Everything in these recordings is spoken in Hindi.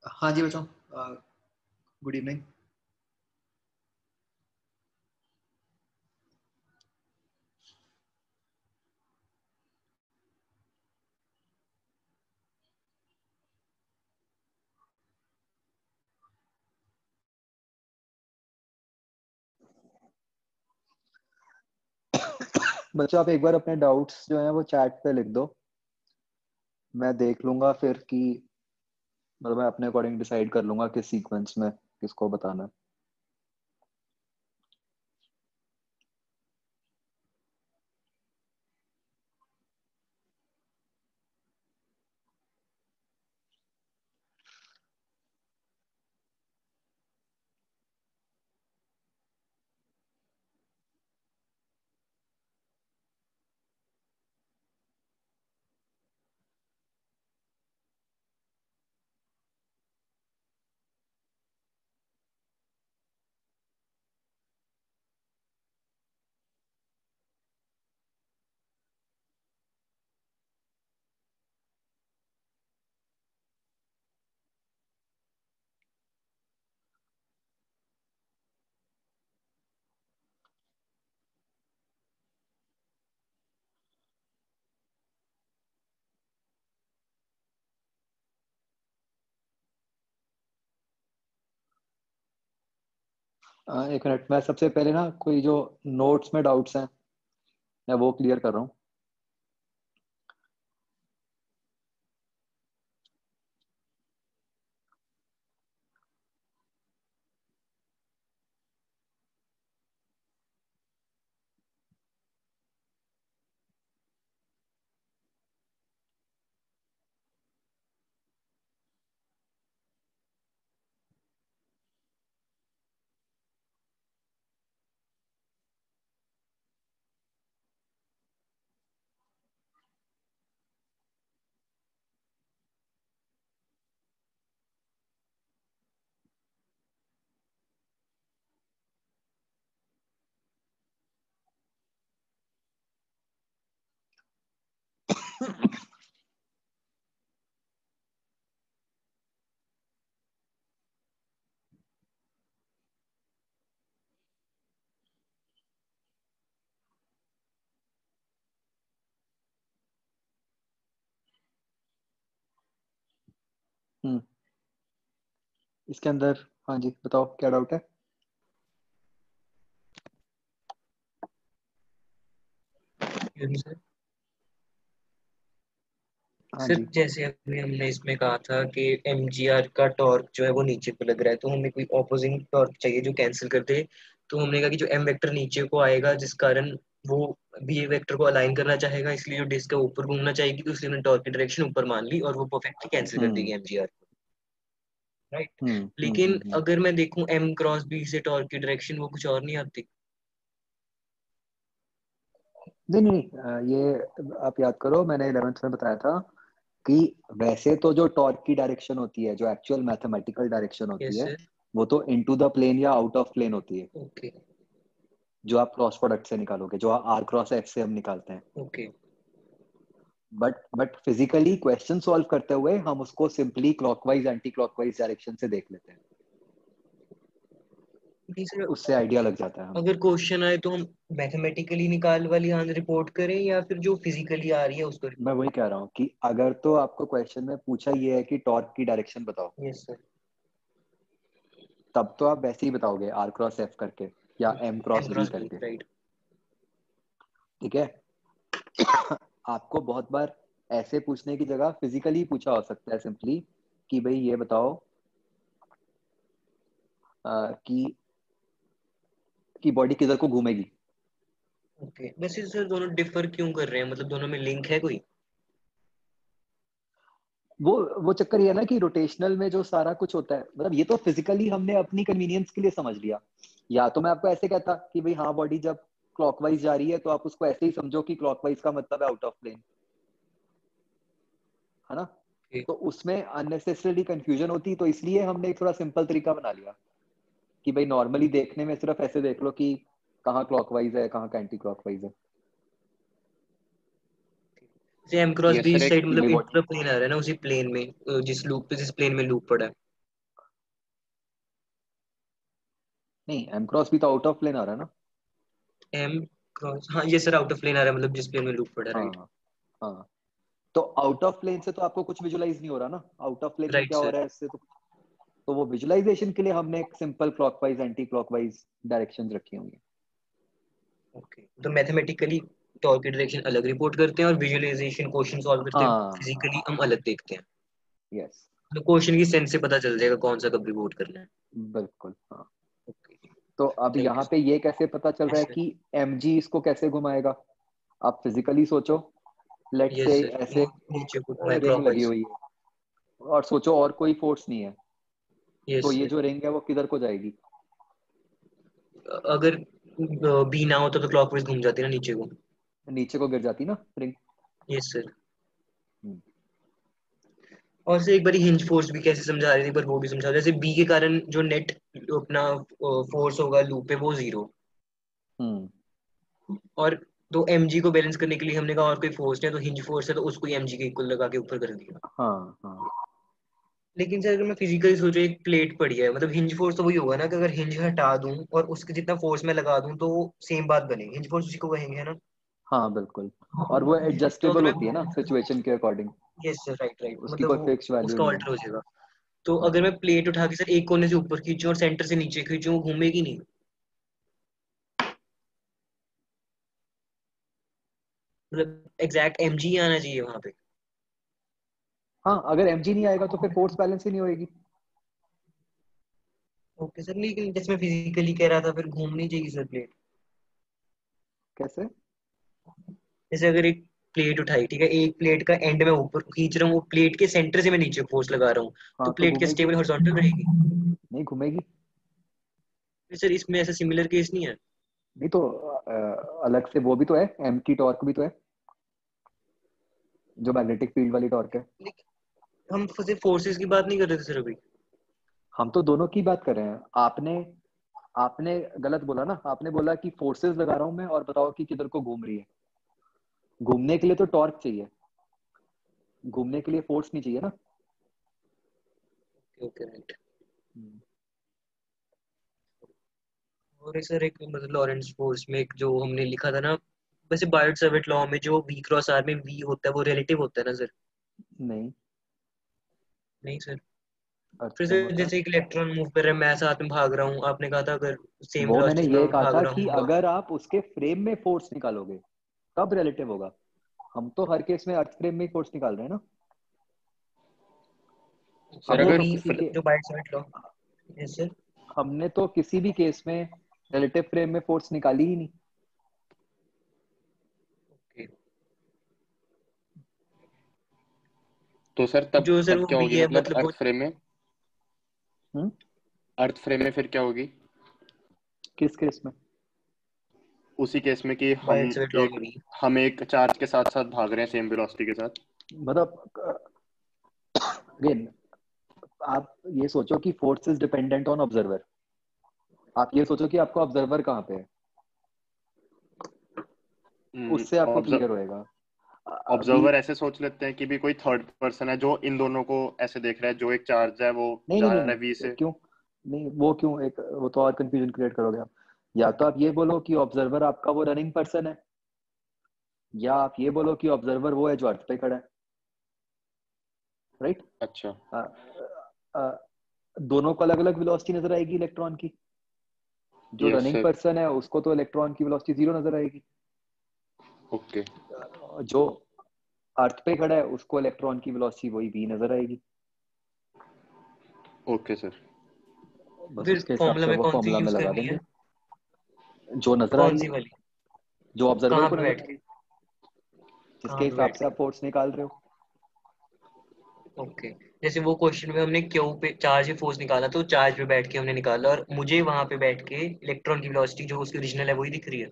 हाँ जी बच्चों, गुड इवनिंग। बच्चों आप एक बार अपने डाउट्स जो हैं वो चैट पे लिख दो। मैं देख लूंगा फिर कि मतलब मैं अपने अकॉर्डिंग डिसाइड कर लूंगा किस सीक्वेंस में किसको बताना है। एक मिनट, मैं सबसे पहले ना कोई जो नोट्स में डाउट्स हैं मैं वो क्लियर कर रहा हूँ। हम्म, इसके अंदर हाँ जी बताओ क्या डाउट है। सर हाँ सर जी। जैसे अभी हमने इसमें कहा था कि एमजीआर का टॉर्क जो है वो नीचे को लग रहा है, तो हमें कोई ऑपोजिंग टॉर्क चाहिए जो कैंसिल कर दे। तो हमने कहा कि जो एम वेक्टर नीचे को आएगा जिस कारण वो बी वेक्टर को अलाइन करना चाहेगा, इसलिए जो डिस्क है ऊपर घूमना चाहेगी, तो इसलिए हमने टॉर्क की डायरेक्शन ऊपर मान ली और वो परफेक्टली कैंसिल कर देगी हम्म एमजीआर को। राइट। हम्म हम्म लेकिन हम्म हम्म। अगर मैं देखूं एम क्रॉस बी से टॉर्क की डायरेक्शन वो कुछ और नहीं आती। नहीं नहीं नहीं, ये आप याद करो मैंने 11th में बताया था कि वैसे तो जो टॉर्क की डायरेक्शन होती है, जो एक्चुअल मैथमेटिकल डायरेक्शन होती यस है, सर। वो तो इनटू द प्लेन या आउट ऑफ प्लेन होती है, ओके। जो आप क्रॉस प्रोडक्ट से निकालोगे, जो आर क्रॉस एफ से हम निकालते हैं। Okay. But physically question solve करते हुए हम उसको simply clockwise anti clockwise direction से देख लेते हैं, नहीं सर, उससे आइडिया लग जाता है हमें। अगर क्वेश्चन आए तो हम मैथमेटिकली निकाल वाली आंसर रिपोर्ट करें या फिर जो फिजिकली आ रही है उसको मैं रिपोर्ट वही कह रहा हूँ कि अगर तो आपको क्वेश्चन में पूछा ये है कि टॉर्क की डायरेक्शन बताओ, करें। Yes sir. तब तो आप वैसे ही बताओगे आर क्रॉस एफ करके या M cross M B cross B करके। राइट। ठीक है। आपको बहुत बार ऐसे पूछने की जगह फिजिकली पूछा हो सकता है सिंपली कि भाई ये बताओ कि बॉडी किधर को घूमेगी। ओके, वैसे सर दोनों डिफर क्यों कर रहे हैं, मतलब दोनों में लिंक है कोई? वो वो चक्कर ये है ना कि रोटेशनल में जो सारा कुछ होता है, मतलब ये तो फिजिकली हमने अपनी कन्वीनियंस के लिए समझ लिया। या तो मैं आपको ऐसे कहता कि भाई हाँ बॉडी जब क्लॉकवाइज जा रही है तो आप उसको ऐसे ही समझो कि क्लॉकवाइज का मतलब है आउट ऑफ प्लेन, है ना। ओके। तो उसमें अननेसेसरीली कंफ्यूजन होती, तो इसलिए हमने एक थोड़ा सिंपल तरीका बना लिया कि भाई नॉर्मली देखने में सिर्फ ऐसे देख लो कि कहाँ क्लॉकवाइज है कहाँ एंटी क्लॉकवाइज है। जैसे एम क्रॉस ये बी सर एक साइड कि मतलब भाई इंटर बॉडी, प्लेन आ रहा है ना उसी प्लेन में, जिस लूप पे जिस प्लेन में लूप पड़ा है। नहीं, एम क्रॉस भी तो आउट ऑफ प्लेन आ रहा है ना। एम क्रॉस, हाँ ये सर आउट ऑफ प्लेन आ रहा है, मतलब जिस प्लेन में लूप पड़ा है, राइट। हाँ हाँ, तो आउट ऑफ प्लेन से तो आपको कुछ विजुलाइज नहीं हो रहा ना, आउट ऑफ प्लेन में राइट क्या हो सर। रहा है इससे तो वो विजुलाइजेशन के लिए हमने एक simple clockwise anti clockwise directions रखी होंगी। ओके, तो मैथमेटिकली टॉर्क की डायरेक्शन अलग रिपोर्ट करते हैं और विजुअलाइजेशन क्वेश्चन सॉल्व करते हैं हाँ फिजिकली हाँ, हम अलग देखते हैं। यस, तो क्वेश्चन की सेंस से पता चल जाएगा कौन सा कब रिपोर्ट करना है। बिल्कुल हाँ। ओके, तो अब थैंक यहाँ यू पे ये कैसे पता चल रहा यस है सर। कि mg इसको कैसे घुमाएगा? आप फिजिकली सोचो, लेट्स यस से सर, ऐसे नीचे को मैं रिंग लगी क्लॉकवाइज। हुई है, और सोचो और कोई फोर्स नहीं है, तो यस ये सर, जो रिंग है वो किधर को जाएगी? अगर बी ना होता तो क्लॉकवाइज घूम जाती ना नीचे को। नीचे को गिर जाती ना रिंग। Yes sir. हम्म, और से एक बार हिंज फोर्स भी कैसे समझा रहे थे, एक बार वो भी समझा, जैसे बी के कारण जो नेट अपना फोर्स होगा लूप पे वो जीरो, हम्म, और तो mg को बैलेंस करने के लिए हमने कहा और कोई फोर्स नहीं है, तो हिंज फोर्स है तो उसको ही mg के इक्वल लगा के ऊपर कर दिया। हाँ हाँ लेकिन सर अगर मैं फिजिकली सोचो, एक प्लेट पड़ी है, मतलब हिंज फोर्स तो वही होगा ना कि अगर हिंज हटा दूं और उसके जितना फोर्स मैं लगा दूं तो सेम बात बनेगी, हिंज फोर्स उसी को कहेंगे, है ना। हाँ, बिल्कुल। और वो तो अगर एडजस्टेबल मैं, होती है ना सिचुएशन के according, yes sir, right right, उसकी मतलब कोई वो फिक्स वैल्यू उसका नहीं है। ऑल्टर हो जाएगा। तो अगर हाँ मैं प्लेट उठा के सर एक कोने से ऊपर खींचूं और सेंटर से नीचे खींचूं, वो घूमेगी नहीं, मतलब एग्जैक्ट mg ही आना चाहिए वहां पे। हाँ, अगर mg नहीं आएगा तो फिर फोर्स बैलेंस ही नहीं होएगी। ओके सर, लेकिन जैसे मैं फिजिकली कह रहा था फिर घूमनी चाहिए सर प्लेट। कैसे? जैसे अगर एक प्लेट उठाई, ठीक है, एक प्लेट का एंड में ऊपर खींच रहा हूँ, वो प्लेट के सेंटर से मैं नीचे फोर्स लगा रहा हूँ, तो हाँ, तो प्लेट के घूमेगी? स्टेबल हॉरिजॉन्टल रहेगी। नहीं घूमेगी। फिर सर इसमें ऐसा सिमिलर केस नहीं है। नहीं तो अलग से वो भी तो है, एम की टॉर्क भी तो है, जो मैग्नेटिक फील्ड वाली टॉर्क है। लेकिन हम सिर्फ फोर्सेस की बात नहीं कर रहे थे सर अभी। हम तो दोनों की बात कर रहे हैं। आपने आपने गलत बोला ना, आपने बोला कि फोर्सेस लगा रहा हूं मैं और बताओ कि किधर को घूम रही है। घूमने के लिए तो टॉर्क चाहिए, घूमने के लिए फोर्स नहीं चाहिए ना। Okay right. हम्म, और सर एक मतलब लॉरेंस फोर्स में एक जो हमने लिखा था ना, वैसे बायोट सावर्ट लॉ में जो v क्रॉस r में v होता है वो रिलेटिव होता है ना सर। नहीं, नहीं सर। अर्थ फिर पे सर होता है। जैसे एक इलेक्ट्रॉन मूव कर रहा है, मैं साथ में भाग रहा हूँ, आपने कहा था अगर सेम वो मैंने वेलोसिटी ये में कहा भाग था रहा कि हूँ। अगर आप उसके फ्रेम में फोर्स निकालोगे तब रिलेटिव होगा। हम तो हर केस में अर्थ फ्रेम में ही फोर्स निकाल रहे हैं ना। सर अब हमने वो अगर तो v किसी के जो Biot Savart law. Yes sir. हमने तो किसी भी केस में रिलेटिव फ्रेम में फोर्स निकाली ही नहीं। तो सर तब जो सर तब वो क्या v होगी, है मतलब मतलब वो, अर्थ फ्रेम में, हम्म, अर्थ फ्रेम में फिर क्या होगी? किस केस में? उसी केस में कि बायोट सावर्ट लॉ में v। हम एक चार्ज के साथ साथ भाग रहे हैं सेम वेलोसिटी के साथ। मतलब अगेन, आप ये सोचो कि force is dependent on observer. आप ये सोचो कि आपको ऑब्जर्वर कहाँ पे है, उससे आपको क्लियर होएगा। अभी ऑब्जर्वर ऐसे सोच लेते हैं कि भी कोई थर्ड पर्सन है जो इन दोनों को ऐसे देख रहा है, जो एक चार्ज है वो नहीं नहीं जा नहीं रहा है वी नहीं, से। क्यों? नहीं, वो क्यों, एक वो तो और कंफ्यूजन क्रिएट करोगे आप। या तो आप ये बोलो कि ऑब्जर्वर आपका वो रनिंग पर्सन है, या आप ये बोलो कि ऑब्जर्वर वो है जो अर्थ पे खड़ा है, राइट? अच्छा। दोनों को अलग अलग वेलोसिटी नजर आएगी इलेक्ट्रॉन की। जो यस रनिंग सर। पर्सन है उसको तो इलेक्ट्रॉन की वेलोसिटी जीरो नजर आएगी। ओके। जो अर्थ पे खड़ा है उसको इलेक्ट्रॉन की वेलोसिटी वही v नजर आएगी। Okay sir. बस फिर उसके हिसाब फॉर्मूला से में वो कौन सी फॉर्मूला में यूज लगा करनी देंगे है, जो नजर आ कौन रही सी है, वाली, जो ऑब्जर्वर कहाँ को पे नजर बैठ आ रही के, है, कहाँ जिसके पे हिसाब बैठ से के। आप फोर्स निकाल रहे हो। ओके, जैसे वो क्वेश्चन में हमने क्यू पे चार्ज पे फोर्स निकाला, तो चार्ज पे बैठ के हमने निकाला और मुझे वहां पे बैठ के इलेक्ट्रॉन की वेलोसिटी जो उसकी ओरिजिनल है वही दिख रही है।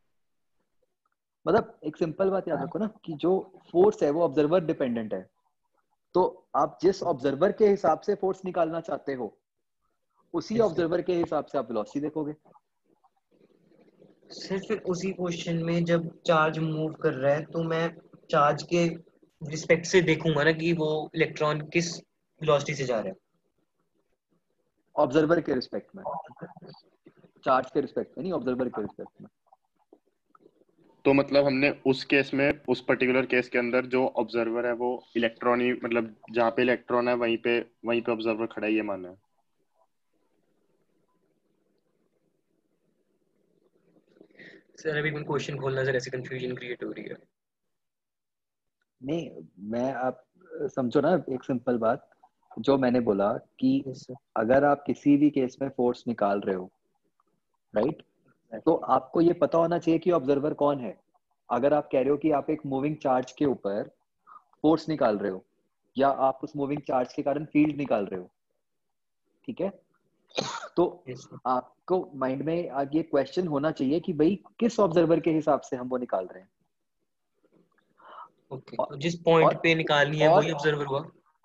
मतलब एक सिंपल बात याद रखो ना कि जो फोर्स है वो ऑब्जर्वर डिपेंडेंट है। तो आप जिस ऑब्जर्वर के हिसाब से फोर्स निकालना चाहते हो उसी यस सर। ऑब्जर्वर के हिसाब से आप वेलोसिटी देखोगे। सिर्फ फिर उसी क्वेश्चन में जब चार्ज मूव कर रहा है तो मैं चार्ज के रिस्पेक्ट से देखूंगा ना कि वो इलेक्ट्रॉन किस वेलोसिटी से जा रहा ऑब्जर्वर के रिस्पेक्ट में। है। चार्ज के रिस्पेक्ट में नहीं, ऑब्जर्वर के रिस्पेक्ट में। तो मतलब हमने उस केस में, उस पर्टिकुलर केस के अंदर जो ऑब्जर्वर है वो इलेक्ट्रॉन ही, मतलब जहाँ पे इलेक्ट्रॉन है वहीं पे ऑब्जर्वर खड़ा ही है माना है। सर अभी कोई क्वेश्चन खोलना सर, ऐसे कंफ्यूजन क्रिएट हो रही है। नहीं, मैं आप समझो ना एक सिंपल बात, जो मैंने बोला कि यस सर। अगर आप किसी भी केस में फोर्स निकाल रहे हो, राइट, तो आपको ये पता होना चाहिए कि ऑब्जर्वर कौन है। अगर आप कह रहे हो कि आप एक मूविंग चार्ज के ऊपर फोर्स निकाल रहे हो, या आप उस मूविंग चार्ज के कारण फील्ड निकाल रहे हो, ठीक है, तो यस सर। आपको माइंड में आगे क्वेश्चन होना चाहिए कि भाई किस ऑब्जर्वर के हिसाब से हम वो निकाल रहे हैं। ओके, और तो जिस पॉइंट और पे निकालनी है और वही ऑब्जर्वर हुआ।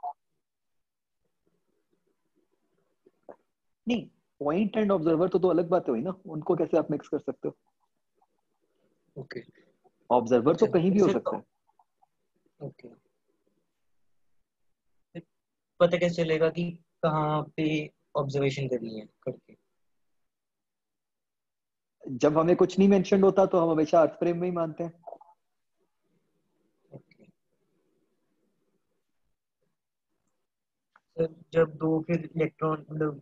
नहीं, पॉइंट एंड ऑब्जर्वर तो दो अलग बातें हुई ना, उनको कैसे आप मिक्स कर सकते हो? ओके। ऑब्जर्वर तो अच्छा कहीं भी हो सर। सकता है। ओके, पता कैसे चलेगा कि कहाँ पे ऑब्जर्वेशन करनी है करके? जब हमें कुछ नहीं मेंशन होता तो हम हमेशा अर्थ फ्रेम में ही मानते हैं। ओके सर, जब दो फिर इलेक्ट्रॉन मतलब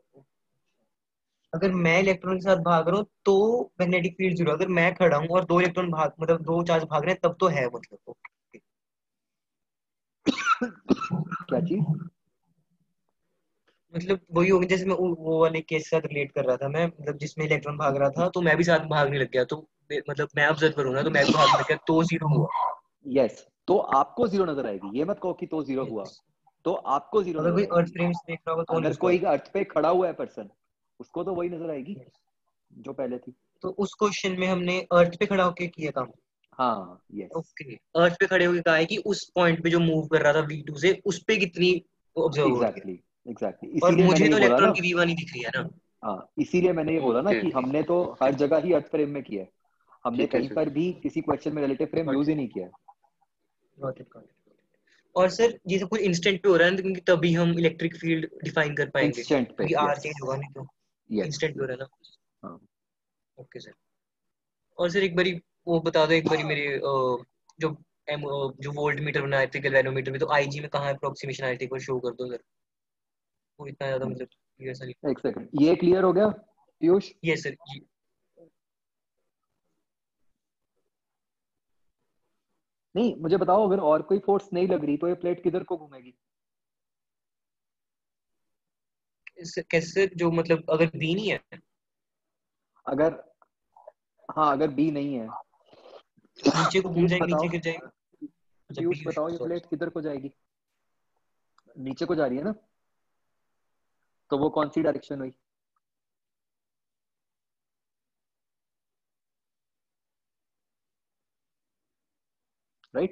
अगर मैं इलेक्ट्रॉन के साथ भाग रहा हूँ तो मैग्नेटिक फील्ड जीरो, अगर मैं खड़ा हूँ और दो इलेक्ट्रॉन भाग मतलब दो चार्ज भाग रहे हैं तब तो है मतलब। ओके। क्या चीज? मतलब वही होगी जैसे मैं वो वाले केस के साथ रिलेट कर रहा था मैं, मतलब जिसमें इलेक्ट्रॉन भाग रहा था तो मैं भी साथ भागने लग गया, तो मतलब मैं ऑब्जर्वर हूँ ना, तो मैं भी भागने लग गया तो जीरो हुआ। यस, तो आपको जीरो नजर आएगी, ये मत कहो कि तो जीरो हुआ, Yes. तो आपको जीरो अगर नजर कोई अर्थ आएगी। फ्रेम से देख रहा होगा तो नहीं अगर उसको कोई आएगी। अर्थ पे खड़ा हुआ है पर्सन, उसको तो वही नजर आएगी Yes. जो पहले थी। तो उस क्वेश्चन में हमने अर्थ पे खड़ा होके किया काम। हाँ, यस, ओके, अर्थ पे खड़े होके कहा है कि उस पॉइंट पे जो मूव कर रहा था V2 से उस पे कितनी ऑब्जर्व हो रही है, एग्जैक्टली एग्जैक्टली, और इसीलिए मुझे मैंने ये तो बोला इलेक्ट्रॉन ना। की V1 ही दिख रही है ना। हाँ, इसीलिए मैंने ये बोला ना ओके कि ओके हमने तो ओके, हर जगह ही अर्थ फ्रेम में किया है, हमने ठीक है कहीं सर। पर भी किसी क्वेश्चन में relative frame Got use it, ही नहीं किया है। got it, got it. और सर ये सब कुछ इंस्टेंट पे हो रहा है ना, क्योंकि तभी हम इलेक्ट्रिक फील्ड डिफाइन कर पाएंगे, इंस्टेंट पे, क्योंकि आर यस, चेंज होगा नहीं तो। यस, इंस्टेंट पे हो रहा यस, है ना। हाँ। Okay sir. और सर एक बारी वो बता दो, एक बारी मेरे जो जो वोल्ट मीटर बनाए थे गैल्वेनोमीटर में, तो आईजी में कहाँ अप्रोक्सीमेशन आई थी, एक बार शो कर दो सर। वो इतना ज्यादा मतलब ये ऐसा नहीं। एक सेकंड, ये क्लियर हो गया पीयूष? ये सर ये। नहीं, मुझे बताओ, अगर और कोई फोर्स नहीं लग रही तो ये प्लेट किधर को घूमेगी? कैसे जो मतलब अगर बी नहीं है, अगर, हाँ, अगर बी नहीं है, नीचे को घूम पीयूष जाएगी, नीचे बताओ, गिर जाएगी। अच्छा पीयूष पीयूष, बताओ, ये सॉरी। प्लेट किधर को जाएगी? नीचे को जा रही है ना, तो वो कौन सी डायरेक्शन हुई? राइट।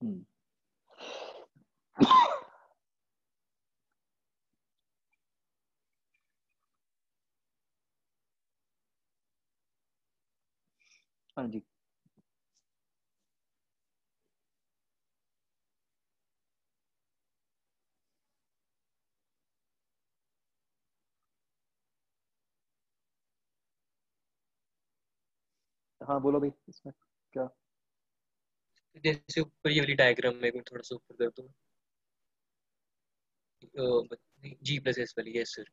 हाँ जी। हाँ बोलो भाई, इसमें क्या? जैसे ऊपर ये वाली डायग्राम में एक थोड़ा सा ऊपर कर दो, जी प्लस एस वाली। Yes sir.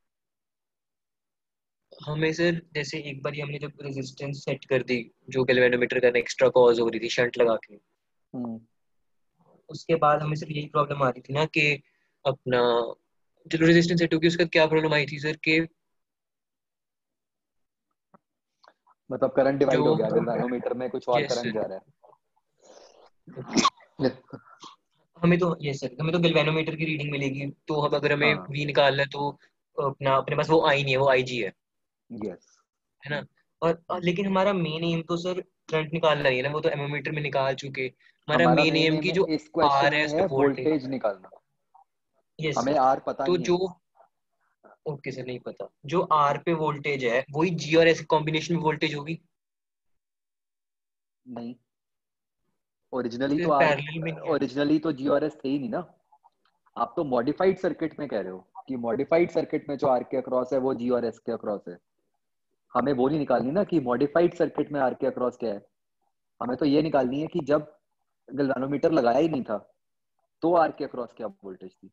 हमें सर जैसे एक बार हमने जब रेजिस्टेंस सेट कर दी, जो गैल्वेनोमीटर का एक्स्ट्रा कॉज हो रही थी शंट लगा के, हम्म उसके बाद हमें सिर्फ यही प्रॉब्लम आ रही थी ना कि अपना जो रेजिस्टेंस सेट होगी उसका क्या प्रॉब्लम आई थी सर कि मतलब करंट जो डिवाइड हो गया, गैल्वेनोमीटर में कुछ और यस करंट सर। जा रहा ओके, है। हमें तो यस सर, हमें तो गैल्वेनोमीटर की रीडिंग मिलेगी, तो अब अगर हमें हाँ, वी निकालना है तो अपना अपने पास वो आई नहीं है, वो आई जी यस। है ना। और लेकिन हमारा मेन एम तो सर करंट निकालना नहीं है ना, वो तो एमोमीटर में निकाल चुके। हमारा हमारा मेन मेन एम एम की जो इस क्वेश्चन आर है में उस पे है वोल्टेज। वोल्टेज निकालना। यस हमें सर। आर पता तो नहीं है। जो ओके सर नहीं पता, जो आर पे वोल्टेज है वही जी और एस कॉम्बिनेशन में वोल्टेज होगी। नहीं, तो ओरिजिनली तो फिर आर, पैरेलल में नहीं है। ओरिजिनली तो जी और एस थे ही नहीं ना। आप तो मॉडिफाइड सर्किट में कह रहे हो कि मॉडिफाइड सर्किट में जो आर के अक्रॉस है वो जी और एस के अक्रॉस है। हमें वो नहीं निकालनी ना कि मॉडिफाइड सर्किट में आर के अक्रॉस क्या है, हमें तो ये निकालनी है कि जब गैल्वेनोमीटर लगाया ही नहीं था तो आर के अक्रॉस क्या वोल्टेज थी।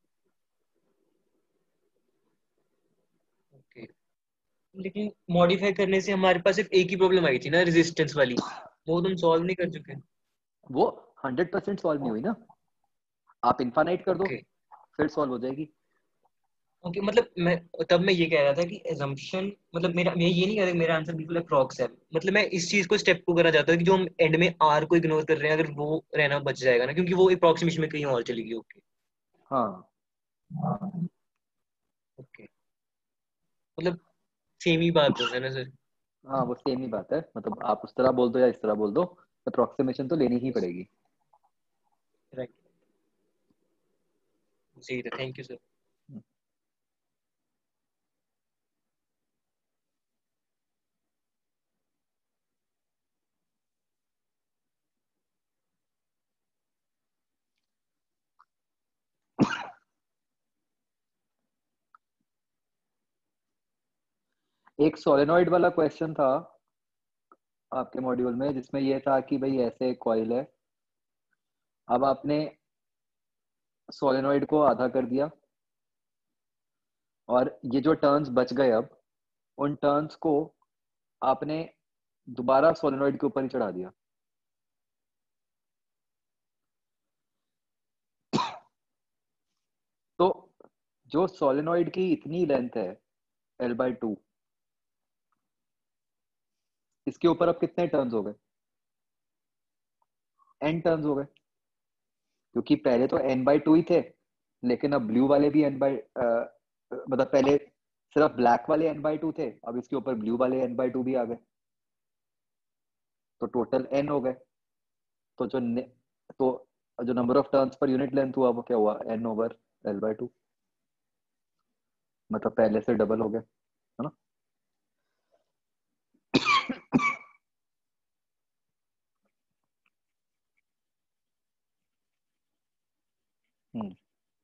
ओके, लेकिन मॉडिफाई करने से हमारे पास सिर्फ एक ही प्रॉब्लम आई थी ना, रेजिस्टेंस वाली, वो तुम सॉल्व नहीं कर चुके? वो 100% सॉल्व नहीं हुई ना, आप इन्फानाइट कर दो ओके फिर सॉल्व हो जाएगी। ओके, मतलब मैं ये कह रहा था कि एजम्पशन, मतलब मैं ये नहीं कह रहा कि मेरा आंसर बिल्कुल अप्रॉक्स है, मतलब मैं इस चीज को स्टेप टू करना चाहता हूँ कि जो हम एंड में आर को इग्नोर कर रहे हैं, अगर वो रहना बच जाएगा ना, क्योंकि वो अप्रॉक्सीमेशन में कहीं और चली गई। ओके हाँ ओके, मतलब सेम ही बात है ना सर? हाँ वो सेम ही बात है, मतलब आप उस तरह बोल दो या इस तरह बोल दो, अप्रोक्सीमेशन तो लेनी ही पड़ेगी। राइट, सही था, थैंक यू सर। एक सोलेनॉइड वाला क्वेश्चन था आपके मॉड्यूल में जिसमें यह था कि भाई ऐसे कॉइल है, अब आपने सोलेनॉइड को आधा कर दिया और ये जो टर्न्स बच गए अब उन टर्न्स को आपने दोबारा सोलेनॉइड के ऊपर ही चढ़ा दिया। तो जो सोलेनॉइड की इतनी लेंथ है L/2, इसके ऊपर अब कितने टर्न्स हो गए? n टर्न्स हो गए, क्योंकि पहले तो n/2 ही थे, लेकिन अब ब्लू वाले भी मतलब पहले सिर्फ ब्लैक वाले n/2 थे, अब इसके ऊपर ब्लू वाले n/2 भी आ गए, तो टोटल n हो गए। तो तो जो नंबर ऑफ टर्न्स पर यूनिट लेंथ हुआ वो क्या हुआ, n/L/2, मतलब पहले से डबल हो गया, है ना। हम्म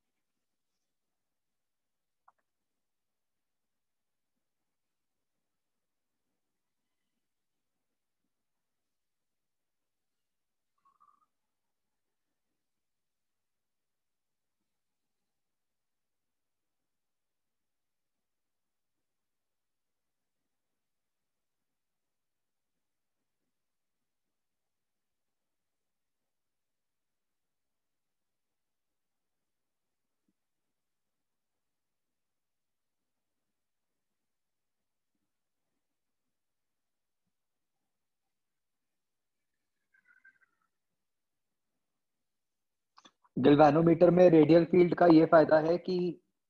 गैल्वेनोमीटर में रेडियल फील्ड का ये फायदा है कि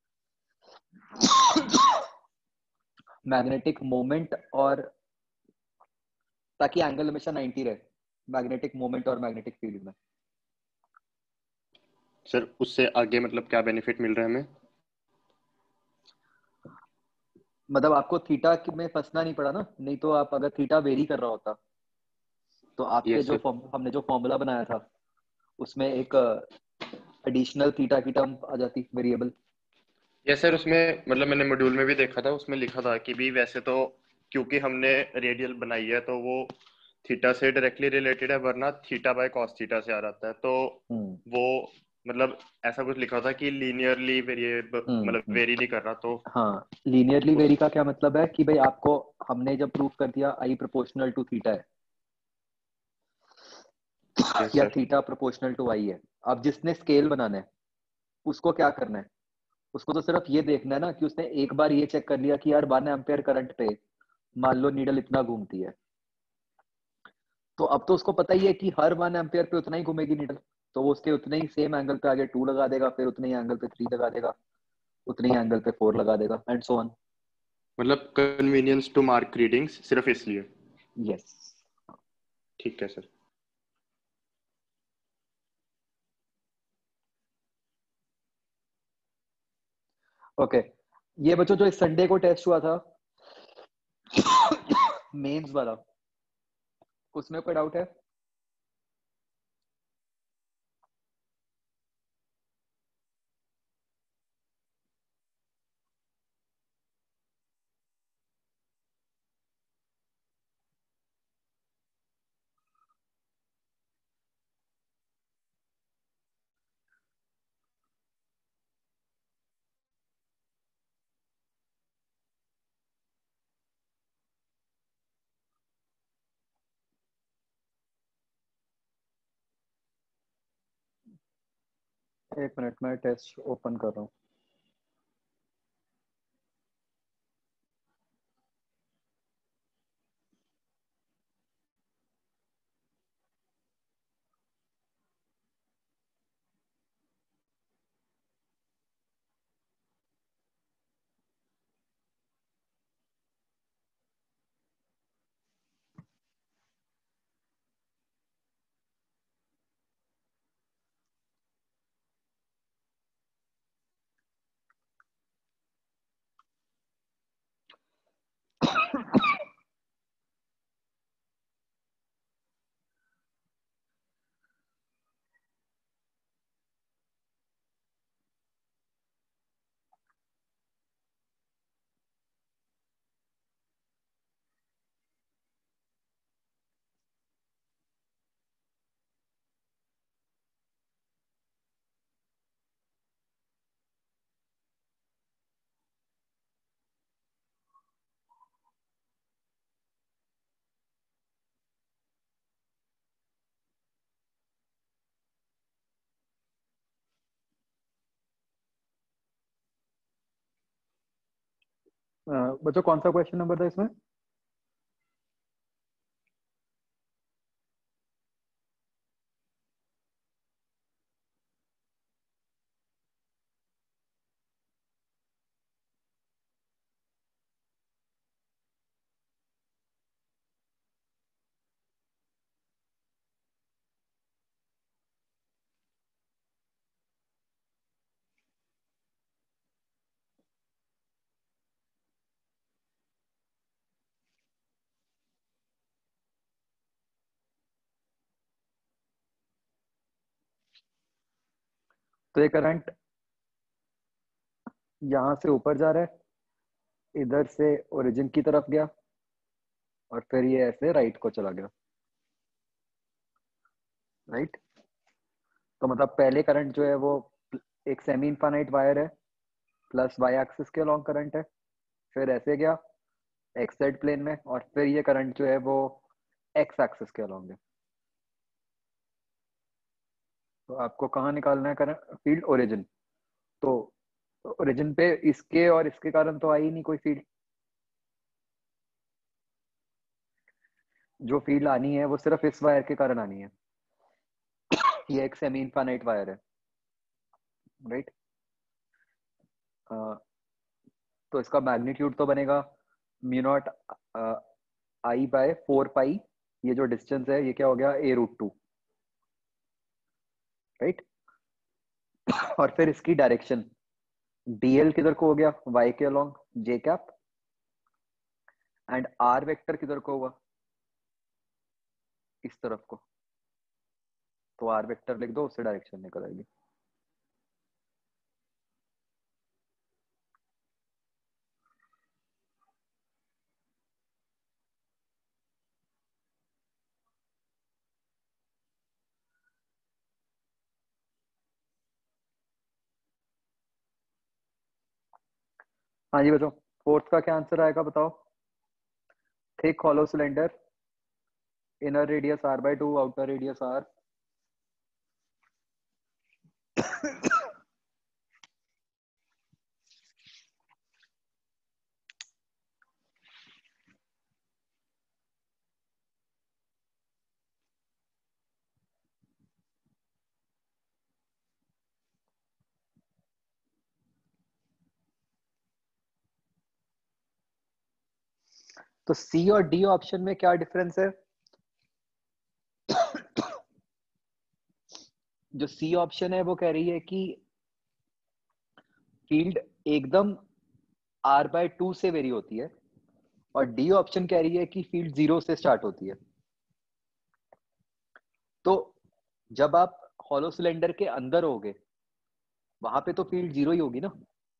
मैग्नेटिक मोमेंट और, ताकि एंगल हमेशा 90 रहे मैग्नेटिक मोमेंट और मैग्नेटिक फील्ड में। सर उससे आगे मतलब क्या बेनिफिट मिल रहा है हमें? मतलब आपको थीटा में फंसना नहीं पड़ा ना, नहीं तो आप अगर थीटा वेरी कर रहा होता तो आपके यस जो सर। हमने जो फॉर्मूला बनाया था उसमें एक एडिशनल थीटा की टर्म आ जाती, वेरिएबल। यस सर, उसमें मतलब मैंने मॉड्यूल में भी देखा था, उसमें लिखा था कि भी वैसे तो क्योंकि हमने रेडियल बनाई है तो वो थीटा से डायरेक्टली रिलेटेड है, वरना थीटा बाय कॉस थीटा से आ जाता है, तो हम्म वो मतलब ऐसा कुछ लिखा था कि लीनियरली वेरिएबल मतलब हम्म। वेरी नहीं कर रहा, तो हाँ, लीनियरली उस वेरी का क्या मतलब है कि भाई आपको, हमने जब प्रूफ कर दिया आई प्रोपोर्शनल टू थीटा है यस या sir. Theta proportional to I है, अब जिसने स्केल बनाना है उसको क्या करना है, उसको तो सिर्फ ये देखना है ना कि उसने एक बार ये चेक कर लिया कि यार 1 एम्पियर करंट पे मान लो नीडल इतना घूमती है, तो अब तो उसको पता ही है कि हर 1 एम्पियर पे उतना ही घूमेगी नीडल, तो वो उसके उतने ही सेम एंगल पे आगे 2 लगा देगा, फिर उतने ही एंगल पे 3 लगा देगा, उतने ही एंगल पे 4 लगा देगा एंड सो ऑन। मतलब कन्वीनियंस टू मार्क रीडिंग्स सिर्फ इसलिए। यस। ठीक है सर। ओके, ये बच्चों जो इस संडे को टेस्ट हुआ था मेंस वाला, उसमें कोई डाउट है? एक मिनट में टेस्ट ओपन कर रहा हूँ। बच्चों कौन सा क्वेश्चन नंबर था इसमें? तो ये करंट यहाँ से ऊपर जा रहा है, इधर से ओरिजिन की तरफ गया और फिर ये ऐसे राइट को चला गया, राइट। तो मतलब पहले करंट जो है वो एक सेमी इनफाइनाइट वायर है, प्लस वाई एक्सिस के लॉन्ग करंट है, फिर ऐसे गया एक्स जेड प्लेन में, और फिर ये करंट जो है वो एक्स एक्सिस के अलॉन्ग है। तो आपको कहाँ निकालना है करंट फील्ड? ओरिजिन। तो ओरिजिन पे इसके और इसके कारण तो आई नहीं कोई फील्ड। जो फील्ड आनी है वो सिर्फ इस वायर के कारण आनी है। ये एक सेमी इनफाइनाइट वायर है, राइट। तो इसका मैग्नीट्यूड तो बनेगा mu naught I by 4 pi. ये जो डिस्टेंस है ये क्या हो गया? a√2, right. और फिर इसकी डायरेक्शन dl किधर को हो गया? y के along j cap, and r vector किधर को होगा? इस तरफ को। तो r वेक्टर लिख दो, उससे डायरेक्शन निकल आएगी। हाँ जी बच्चों, फोर्थ का क्या आंसर आएगा बताओ? Thick hollow cylinder, inner radius r/2, outer radius r। तो सी और डी ऑप्शन में क्या डिफरेंस है? जो सी ऑप्शन है वो कह रही है कि फील्ड एकदम r/2 से वेरी होती है, और डी ऑप्शन कह रही है कि फील्ड 0 से स्टार्ट होती है। तो जब आप हॉलो सिलेंडर के अंदर होगे वहां पे तो फील्ड 0 ही होगी ना।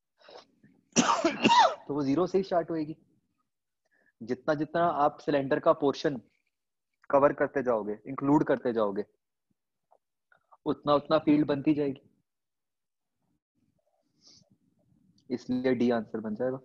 तो वो 0 से ही स्टार्ट होएगी। जितना जितना आप सिलेंडर का पोर्शन कवर करते जाओगे, इंक्लूड करते जाओगे, उतना उतना फील्ड बनती जाएगी। इसलिए डी आंसर बन जाएगा।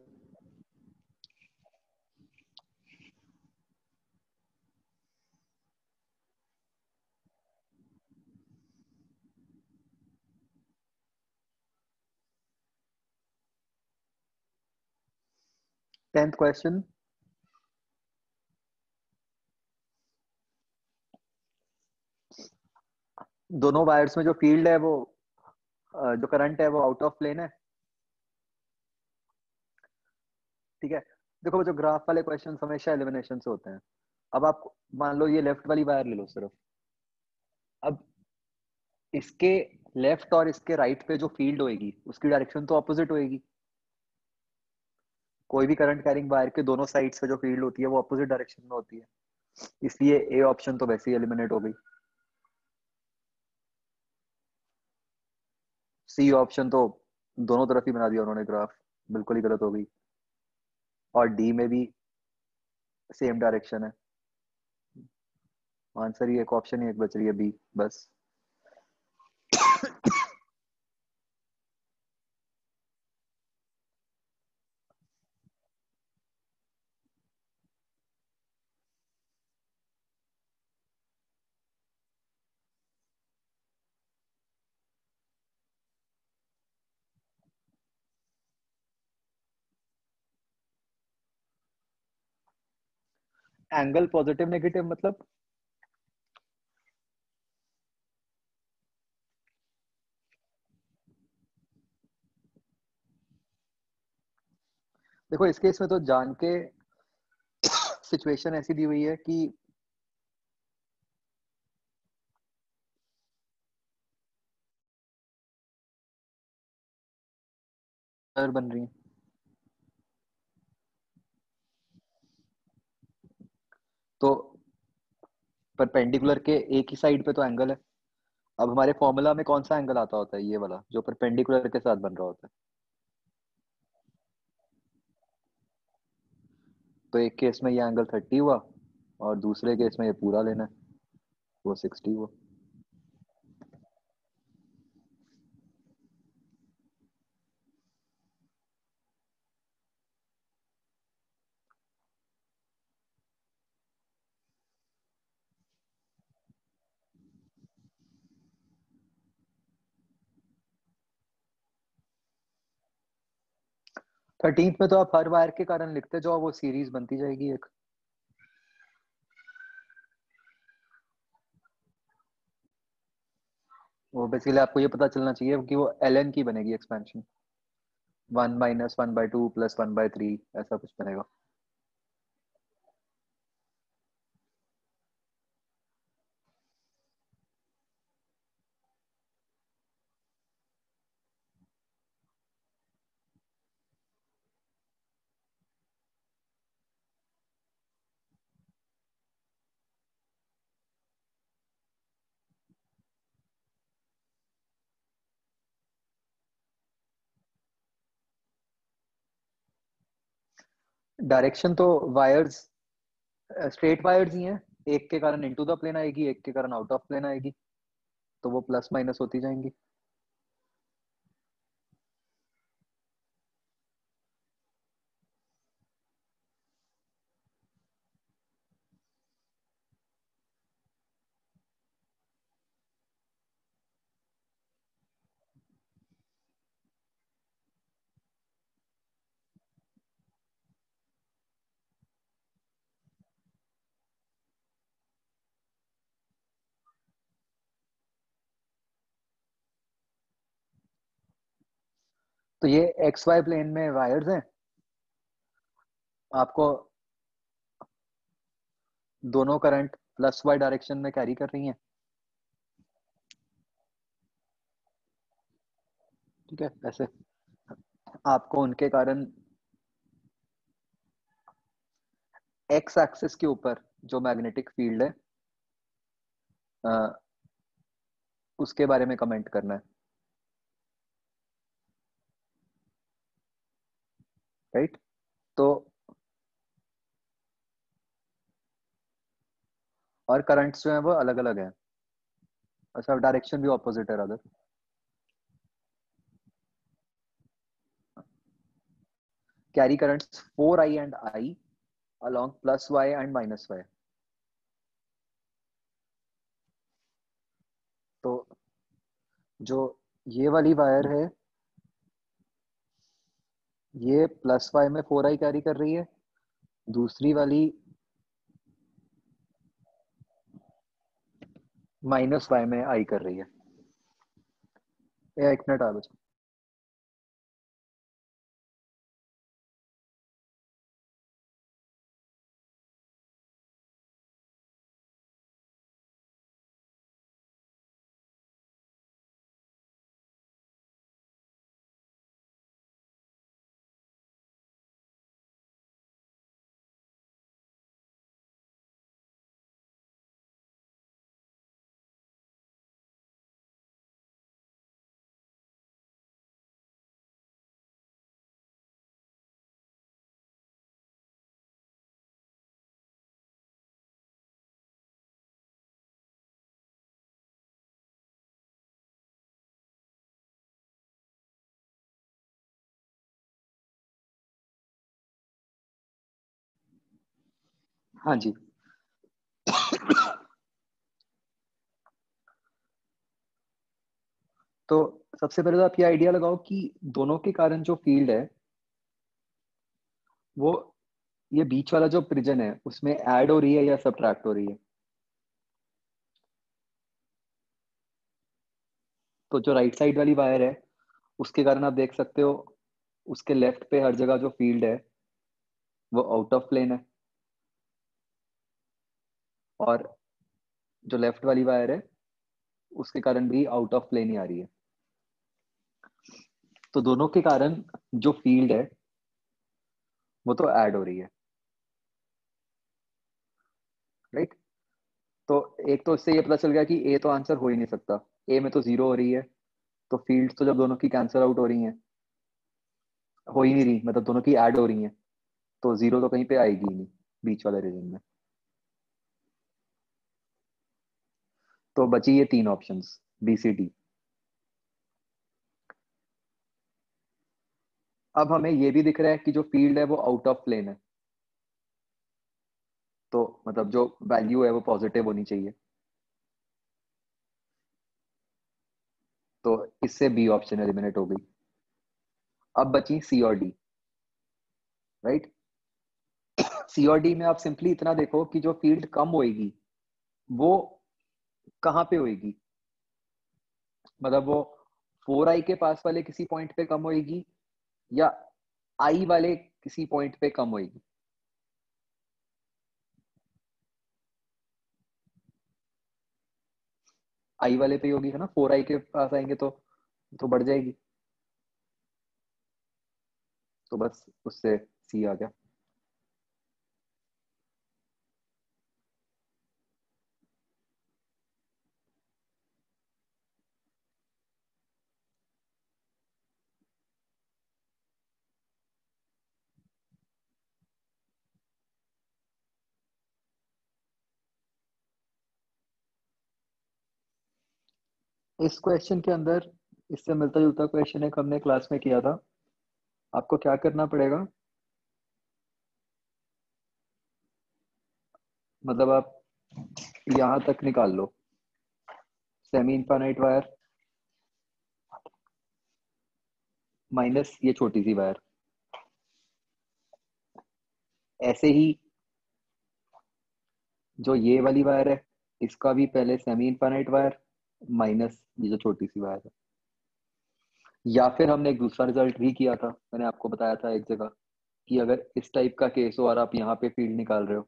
10th क्वेश्चन, दोनों वायर्स में जो फील्ड है वो जो करंट है वो आउट ऑफ प्लेन है, ठीक है। देखो वो जो ग्राफ वाले क्वेश्चन हमेशा एलिमिनेशन से होते हैं। अब आप मान लो ये लेफ्ट वाली वायर ले लो सिर्फ, अब इसके लेफ्ट और इसके राइट पे जो फील्ड होएगी उसकी डायरेक्शन तो ऑपोजिट होएगी। कोई भी करंट कैरिंग वायर के दोनों साइड्स पे जो फील्ड होती है वो ऑपोजिट डायरेक्शन में होती है, इसलिए ए ऑप्शन तो वैसे ही एलिमिनेट हो गई। सी ऑप्शन तो दोनों तरफ ही बना दिया उन्होंने ग्राफ, बिल्कुल ही गलत हो गई। और डी में भी सेम डायरेक्शन है, आंसर ही एक ऑप्शन ही एक बच रही है, बी बस। एंगल पॉजिटिव नेगेटिव मतलब, देखो इस केस में तो जान के सिचुएशन ऐसी दी हुई है कि बन रही है, तो परपेंडिकुलर के एक ही साइड पे तो एंगल है। अब हमारे फॉर्मूला में कौन सा एंगल आता होता है, ये वाला जो परपेंडिकुलर के साथ बन रहा होता है। तो एक केस में ये एंगल 30 हुआ और दूसरे केस में ये पूरा लेना है, वो 60 हुआ। थर्टींथ में तो आप हर वायर के कारण लिखते जाओ, वो सीरीज बनती जाएगी एक। वो बेसिकली आपको ये पता चलना चाहिए कि वो ln की बनेगी एक्सपेंशन, 1 माइनस 1/2 प्लस 1/3 ऐसा कुछ बनेगा। डायरेक्शन तो वायर्स स्ट्रेट वायर्स ही हैं, एक के कारण इनटू द प्लेन आएगी, एक के कारण आउट ऑफ प्लेन आएगी, तो वो प्लस माइनस होती जाएंगी। तो ये एक्स वाई प्लेन में वायर्स हैं, आपको दोनों करंट प्लस वाई डायरेक्शन में कैरी कर रही हैं, ठीक है। ऐसे आपको उनके कारण एक्स एक्सिस के ऊपर जो मैग्नेटिक फील्ड है उसके बारे में कमेंट करना है, राइट। तो और करंट्स जो है वो अलग अलग है, अच्छा डायरेक्शन भी ऑपोजिट है other. Carry currents 4i and i along plus y and minus y। तो जो ये वाली वायर है ये प्लस y में 4i कैरी कर रही है, दूसरी वाली माइनस y में i कर रही है। एक मिनट आ बच्चों। हाँ जी। तो सबसे पहले तो आप ये आइडिया लगाओ कि दोनों के कारण जो फील्ड है वो ये बीच वाला जो प्रिजन है उसमें ऐड हो रही है या सब्ट्रैक्ट हो रही है। तो जो राइट साइड वाली वायर है उसके कारण आप देख सकते हो उसके लेफ्ट पे हर जगह जो फील्ड है वो आउट ऑफ प्लेन है, और जो लेफ्ट वाली वायर है उसके कारण भी आउट ऑफ प्लेन ही आ रही है। तो दोनों के कारण जो फील्ड है वो तो ऐड हो रही है, राइट। तो एक तो इससे ये पता चल गया कि ए तो आंसर हो ही नहीं सकता, ए में तो जीरो हो रही है, तो फील्ड तो जब दोनों की कैंसिल आउट हो रही हैं, हो ही नहीं रही, मतलब दोनों की ऐड हो रही हैं, तो जीरो तो कहीं पे आएगी ही नहीं बीच वाले रीजन में। तो बची ये तीन ऑप्शंस बी सी डी। अब हमें ये भी दिख रहा है कि जो फील्ड है वो आउट ऑफ प्लेन है, तो मतलब जो वैल्यू है वो पॉजिटिव होनी चाहिए। तो इससे बी ऑप्शन एलिमिनेट हो गई। अब बची सी और डी, राइट। सी और डी में आप सिंपली इतना देखो कि जो फील्ड कम होएगी वो कहाँ पे होएगी, मतलब वो 4i के पास वाले किसी पॉइंट पे कम होएगी या i वाले किसी पॉइंट पे कम होएगी। i वाले पे ही होगी, है ना, 4i के पास आएंगे तो बढ़ जाएगी। तो बस उससे सी आ गया। इस क्वेश्चन के अंदर इससे मिलता जुलता क्वेश्चन एक हमने क्लास में किया था। आपको क्या करना पड़ेगा, मतलब आप यहां तक निकाल लो सेमी इनफाइनाइट वायर माइनस ये छोटी सी वायर, ऐसे ही जो ये वाली वायर है इसका भी पहले सेमी इनफाइनाइट वायर माइनस ये जो छोटी सी वायर है। या फिर हमने एक दूसरा रिजल्ट भी किया था, मैंने आपको बताया था एक जगह कि अगर इस टाइप का केस हो और आप यहाँ पे फील्ड निकाल रहे हो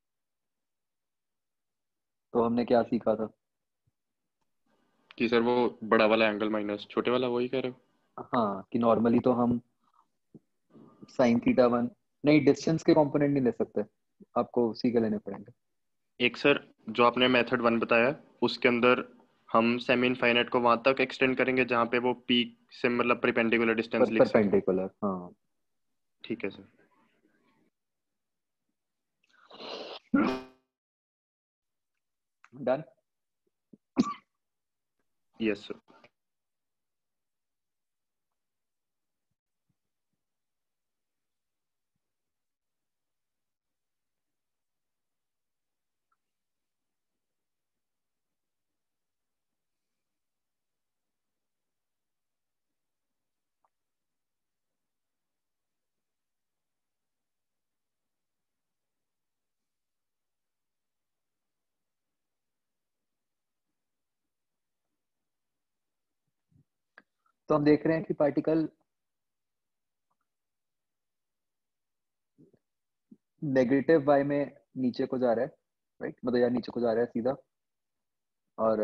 तो हमने क्या सीखा था। कि सर वो बड़ा वाला एंगल माइनस छोटे वाला, वही कह रहे हो? हाँ, कि नॉर्मली तो हम साइन थीटा वन, नहीं डिस्टेंस के कंपोनेंट नहीं ले सकते, आपको उसी के लेने पड़ेंगे। एक सर, जो आपने मेथड वन बताया उसके अंदर हम सेमी इनफाइनाइट को वहां तक एक्सटेंड करेंगे जहां पे वो पीक से मतलब परपेंडिकुलर डिस्टेंस पर लिख सके। परपेंडिकुलर, हाँ। ठीक है सर। डन। Yes sir. तो हम देख रहे हैं कि पार्टिकल नेगेटिव y में नीचे को जा रहा है, राइट, मतलब यार नीचे को जा रहा है सीधा, और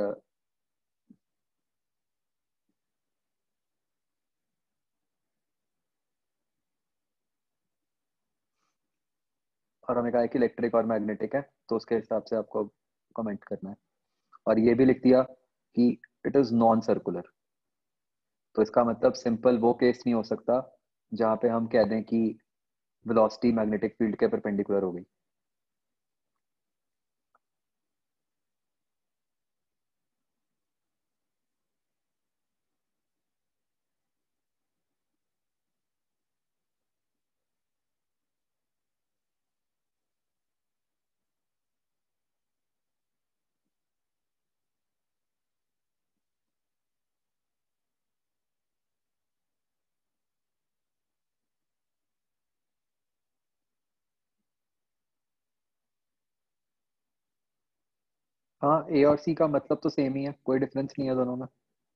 हमें कहा है कि इलेक्ट्रिक और मैग्नेटिक है, तो उसके हिसाब से आपको कमेंट करना है। और ये भी लिख दिया कि इट इज नॉन सर्कुलर। तो इसका मतलब सिंपल वो केस नहीं हो सकता जहां पे हम कह दें कि वेलोसिटी मैग्नेटिक फील्ड के परपेंडिकुलर हो गई। हाँ, ए और सी का मतलब तो सेम ही है, कोई डिफरेंस नहीं है दोनों में।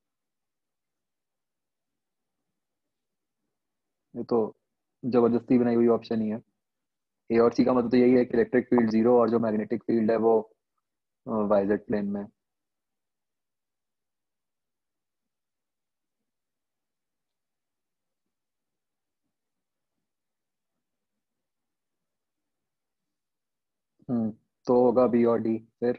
ये तो जबरदस्ती बनाई हुई ऑप्शन ही है। ए और सी का मतलब तो यही है कि इलेक्ट्रिक फील्ड जीरो और जो मैग्नेटिक फील्ड है वो वाइजेड प्लेन में। तो होगा बी और डी फिर।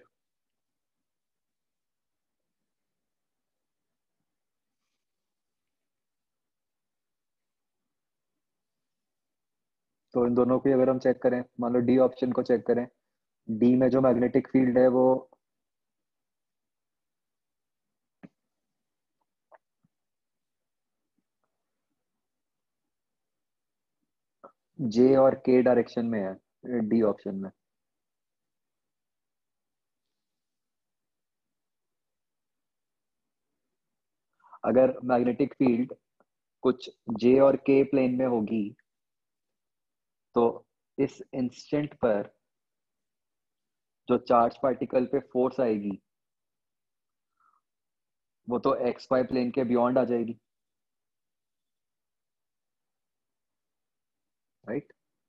तो इन दोनों को अगर हम चेक करें, मान लो डी ऑप्शन को चेक करें, डी में जो मैग्नेटिक फील्ड है वो जे और के डायरेक्शन में है डी ऑप्शन में। अगर मैग्नेटिक फील्ड कुछ जे और के प्लेन में होगी तो इस इंस्टेंट पर जो चार्ज पार्टिकल पे फोर्स आएगी वो तो एक्स वाई प्लेन के बियॉन्ड आ जाएगी, राइट।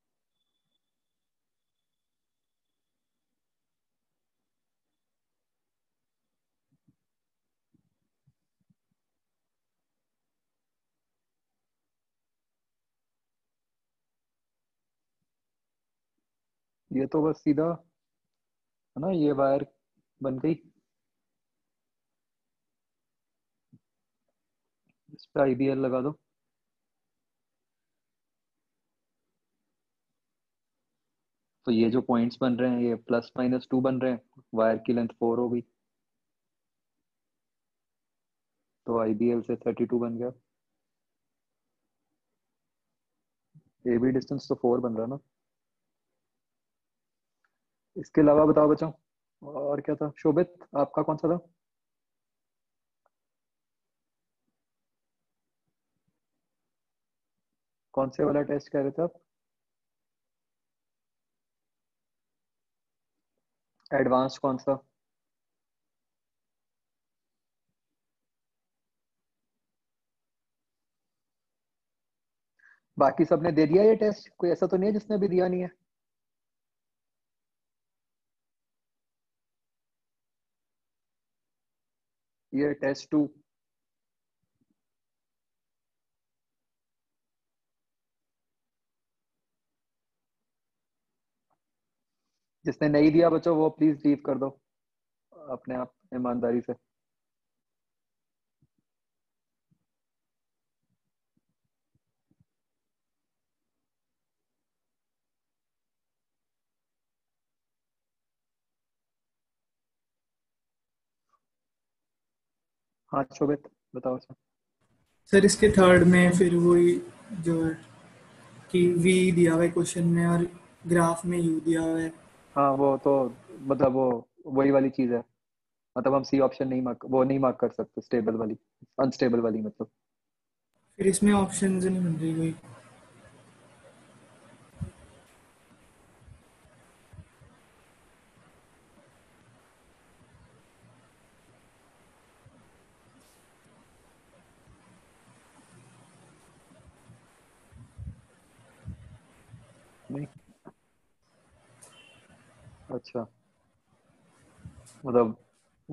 ये तो बस सीधा है ना, ये वायर बन गई, इस पे आईबीएल लगा दो। तो ये जो पॉइंट्स बन रहे हैं ये +-2 बन रहे हैं, वायर की लेंथ 4 हो गई, तो आईबीएल से 32 बन गया। ए बी डिस्टेंस तो 4 बन रहा ना। इसके अलावा बताओ बच्चों, और क्या था? शोभित, आपका कौन सा था? कौन से वाला टेस्ट कह रहे थे आप? एडवांस कौन सा? बाकी सबने दे दिया ये टेस्ट? कोई ऐसा तो नहीं है जिसने भी दिया नहीं है? ये टेस्ट 2। जिसने नहीं दिया बच्चों वो प्लीज लीव कर दो अपने आप, ईमानदारी से। हाँ शोभित, बताओ सर। सर इसके थर्ड में फिर वही जो है कि वी दिया हुआ है क्वेश्चन में और ग्राफ में यू दिया हुआ है। हाँ वो तो मतलब वो वही वाली चीज है, मतलब हम सी ऑप्शन नहीं मार्क, वो नहीं मार्क कर सकते, स्टेबल वाली, अनस्टेबल वाली मतलब। फिर इसमें ऑप्शन नहीं बन रही कोई। अच्छा, मतलब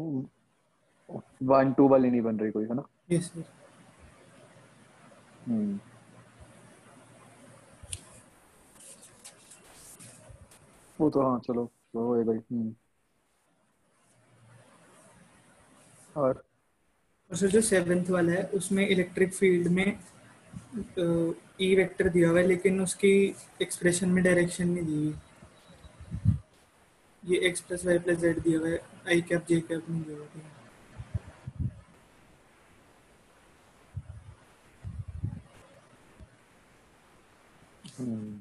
1-2 वाली नहीं बन रही कोई, है ना? Yes sir. हम्म, वो तो हाँ चलो वो होएगा ही। और सर जो 7th वाला है उसमें इलेक्ट्रिक फील्ड में ई वेक्टर दिया हुआ है, लेकिन उसकी एक्सप्रेशन में डायरेक्शन नहीं दी हुई। ये x plus Y plus Z दिया हुआ है, आई कैप जे कैप नहीं दिया हुआ है। हम्म,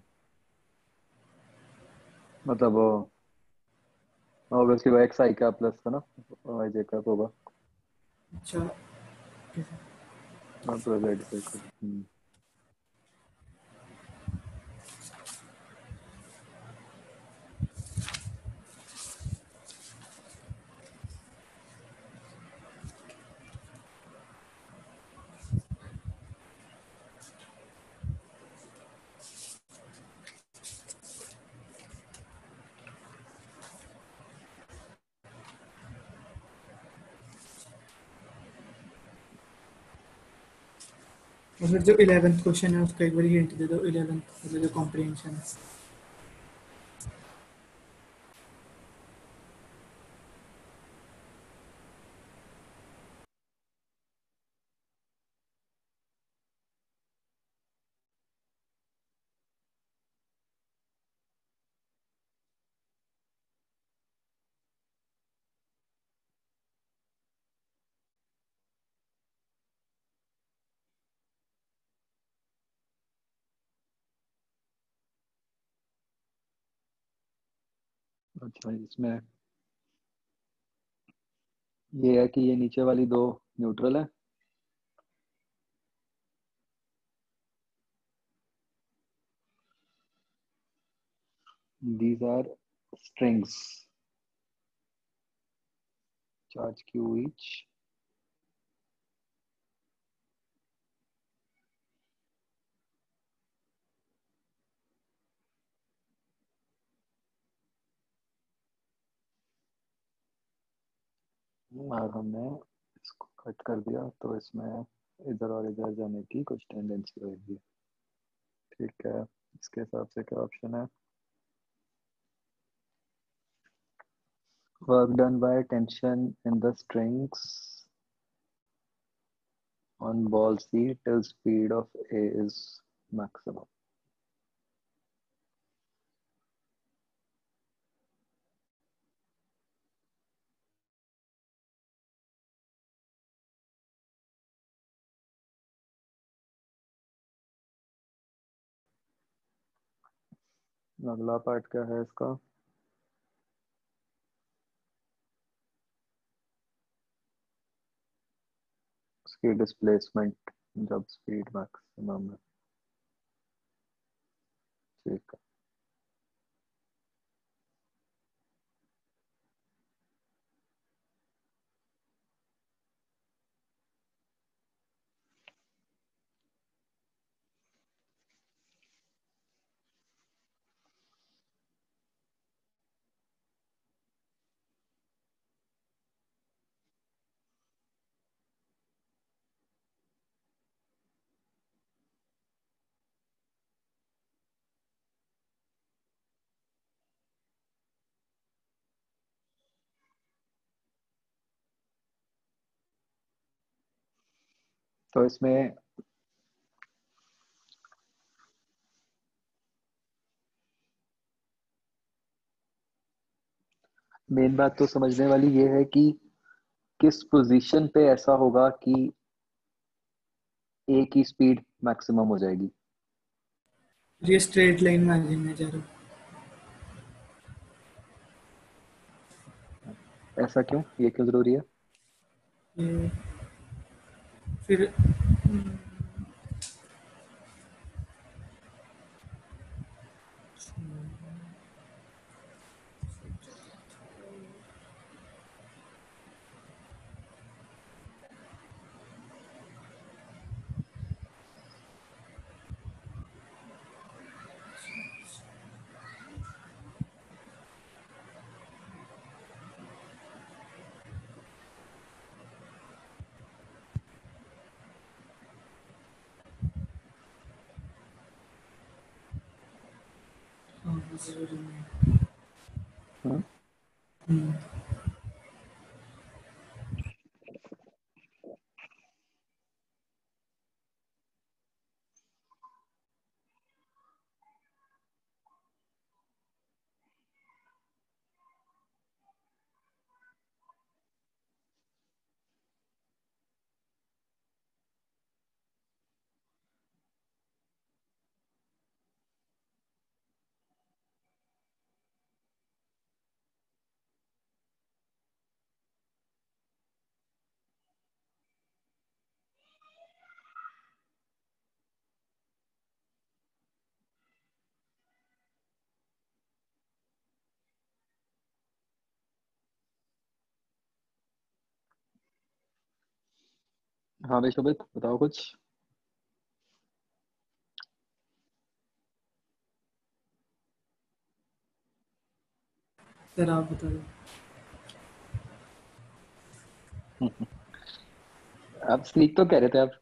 मतलब ऑब्वियसली वो एक्स आई का प्लस था ना, वाई जे का होगा, अच्छा ठीक है। और तो जेड का। और फिर जो 11th क्वेश्चन है उसका एक बार हिंट दे दो, 11th मतलब जो कॉम्प्रिहेंशन है। अच्छा, इसमें ये है कि ये नीचे वाली दो न्यूट्रल है, these are strings, charge q each, और हमने इसको कट कर दिया तो इसमें इधर और इधर जाने की कुछ टेंडेंसी होगी। ठीक है, इसके हिसाब से क्या ऑप्शन है? Work done by tension in the strings on ball C till speed of A is maximum. अगला पार्ट क्या है इसका? उसकी डिस्प्लेसमेंट जब स्पीड मैक्सिमम है। ठीक है, तो इसमें मेन बात तो समझने वाली ये है कि किस पोजीशन पे ऐसा होगा कि ए की स्पीड मैक्सिमम हो जाएगी। ये स्ट्रेट लाइन में आ जाएंगे चारों। ऐसा क्यों, ये क्यों जरूरी है? ये फिर जरूरी नहीं। हम्म, हम्म, हाँ भाई शोभित बताओ कुछ। सर आप बता दो। आप स्लीप तो कह रहे थे आप,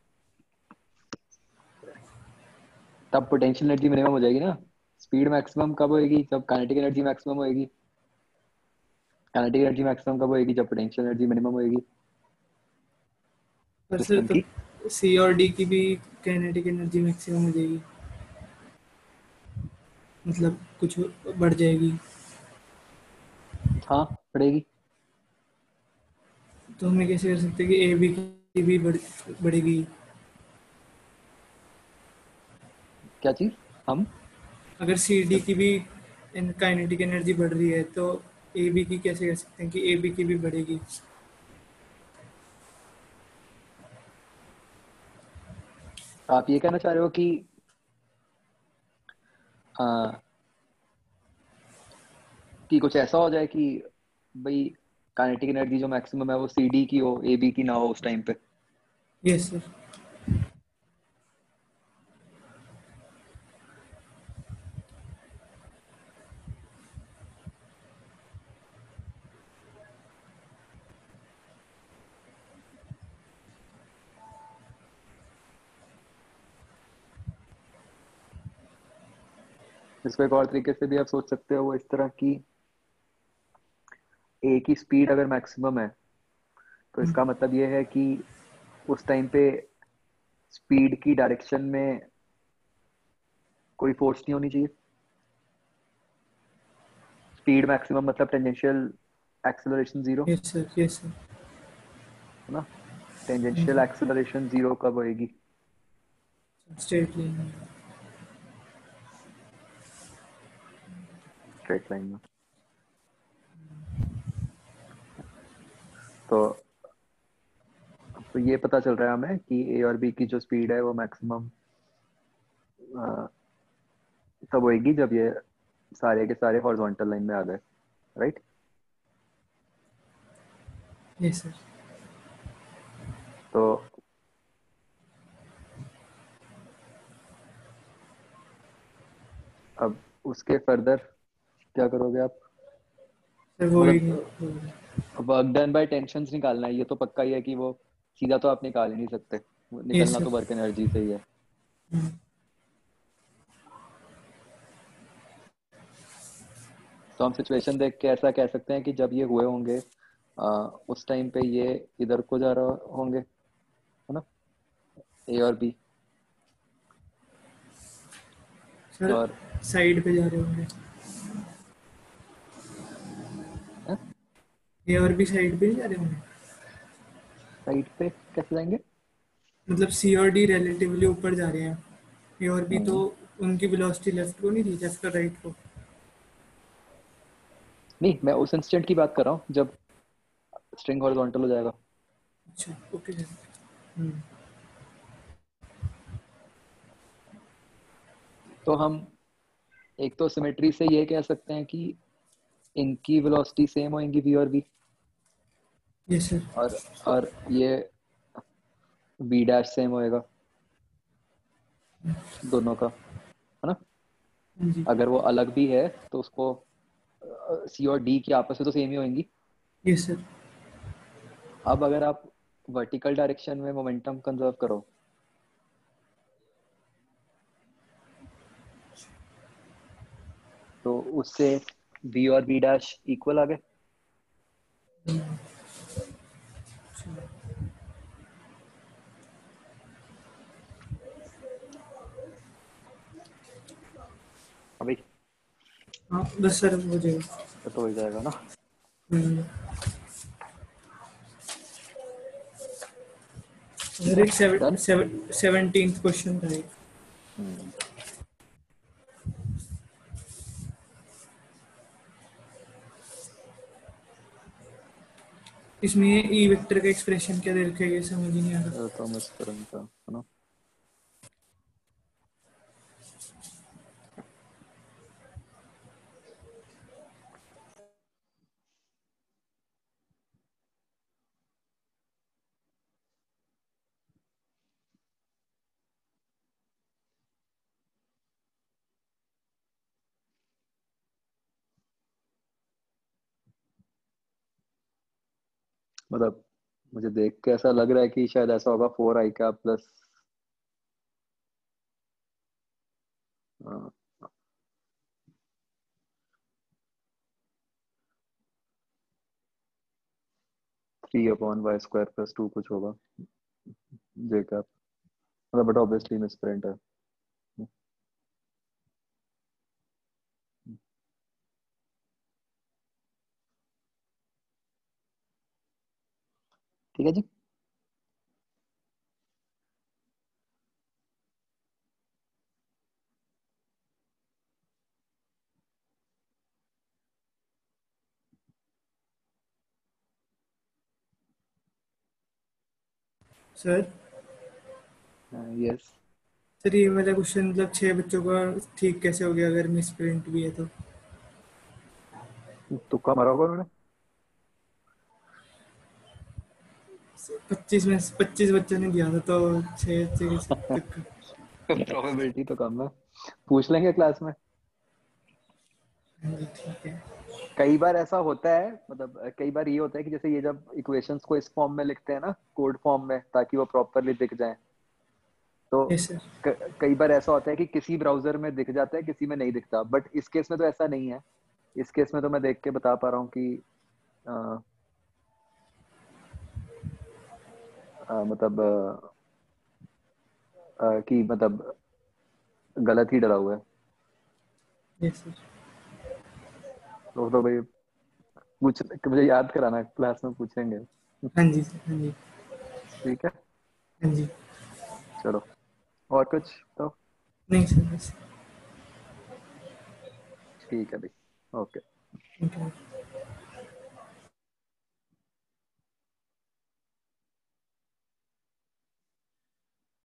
तब पोटेंशियल एनर्जी मिनिमम हो जाएगी ना। स्पीड मैक्सिमम कब होएगी? जब काइनेटिक एनर्जी मैक्सिमम होएगी। काइनेटिक एनर्जी मैक्सिमम कब होएगी? जब पोटेंशियल एनर्जी मिनिमम होएगी पर सर सिस्टम की। तब सी और डी की भी काइनेटिक एनर्जी मैक्सिमम हो जाएगी, मतलब कुछ बढ़ जाएगी। हाँ पड़ेगी। तो हमें कैसे कर सकते हैं कि ए बी की भी बढ़ेगी? क्या चीज? हम अगर सी डी की भी काइनेटिक एनर्जी बढ़ रही है तो ए बी की कैसे कर सकते हैं कि ए बी की भी बढ़ेगी? आप ये कहना चाह रहे हो आ, कि कुछ ऐसा हो जाए कि भाई काइनेटिक एनर्जी जो मैक्सिमम है वो सी डी की हो, ए बी की ना हो उस टाइम पे। Yes sir. इसको एक और तरीके से भी आप सोच सकते हो वो इस तरह की, ए की स्पीड अगर मैक्सिमम है तो इसका मतलब ये है कि उस टाइम पे स्पीड की डायरेक्शन में कोई फोर्स नहीं होनी चाहिए। स्पीड मैक्सिमम मतलब tangential acceleration zero, yes sir, yes sir. है ना। टेंजेंशियल एक्सेलरेशन जीरो कब होएगी? स्ट्रेट लाइन में। स्ट्रेट लाइन में। तो ये पता चल रहा है हमें कि ए और बी की जो स्पीड है वो मैक्सिमम तब होएगी जब ये सारे के सारे हॉरिजॉन्टल लाइन में आ गए, राइट। Yes sir. तो अब उसके फर्दर क्या करोगे आप? सर वो ही मतलब नहीं। वर्क डन बाय टेंशन्स निकालना है, ये तो पक्का ही है कि वो सीधा तो आप निकाल ही नहीं सकते, यस निकलना सर। तो वर्क एनर्जी से ही है। तो हम सिचुएशन देख के ऐसा कह सकते हैं कि जब ये हुए होंगे उस टाइम पे ये इधर को जा रहे होंगे, है ना, ए और बी। सर और साइड पे जा रहे होंगे, ए और बी साइड पे नहीं जा रहे होंगे। साइड पे कैसे जाएंगे? मतलब सी और डी रिलेटिवली ऊपर जा रहे हैं, ए और बी तो हम्म, उनकी वेलोसिटी लेफ्ट को नहीं थी, लेफ्ट और राइट को। नहीं मैं उस इंस्टेंट की बात कर रहा हूँ जब स्ट्रिंग हॉरिजॉन्टल हो जाएगा। अच्छा ओके सर। हम्म, तो हम एक तो सिमेट्री से ये कह सकते हैं कि इनकी वेलोसिटी सेम होंगी वी और बी, यस सर। और ये बी डैश सेम होएगा दोनों का, है ना। हाँ जी। अगर वो अलग भी है तो उसको सी और डी की आपस में तो सेम ही होंगी। Yes sir. अब अगर आप वर्टिकल डायरेक्शन में मोमेंटम कंजर्व करो तो उससे b और b डैश इक्वल आ गए। अभी हाँ बस सर हो जाएगा। तो हो जाएगा ना। हम्म, ठीक सर है, एक डन। 17th क्वेश्चन था एक। हम्म, इसमें ये ई वेक्टर का एक्सप्रेशन क्या दे रखा है ये समझ ही नहीं आ रहा। थॉमस करंट का है ना। मतलब मुझे देख के ऐसा लग रहा है कि शायद ऐसा होगा 4i का प्लस 3/y² + 2 कुछ होगा जे का। मतलब बट ऑब्वियसली मिसप्रिंट है। ठीक है जी। Sir yes. सर ये वाला क्वेश्चन मतलब 6 बच्चों का ठीक कैसे हो गया अगर मिस प्रिंट भी है तो? तुक्का मारा होगा उन्होंने। 25 बच्चों ने दिया था तो 6 तक। प्रोबेबिलिटी तो कम है। पूछ लेंगे क्लास में। हाँ जी ठीक है। कई बार ऐसा होता है, मतलब कई बार ये होता है कि जैसे ये जब इक्वेशंस को इस फॉर्म में लिखते हैं ना, कोड फॉर्म में, ताकि वो प्रॉपरली दिख जाए, तो यस सर। कई बार ऐसा होता है कि किसी ब्राउजर में दिख जाता है, किसी में नहीं दिखता। बट इस केस में तो ऐसा नहीं है। इस केस में तो मैं देख के बता पा रहा हूँ कि अ, मतलब कि मतलब गलत ही डला हुआ है। Yes sir. तो भाई पूछ, मुझे याद कराना, क्लास में पूछेंगे। हाँ जी सर हाँ जी। ठीक है, हाँ जी। चलो। और कुछ तो? नहीं सर बस। ठीक है भाई, ओके।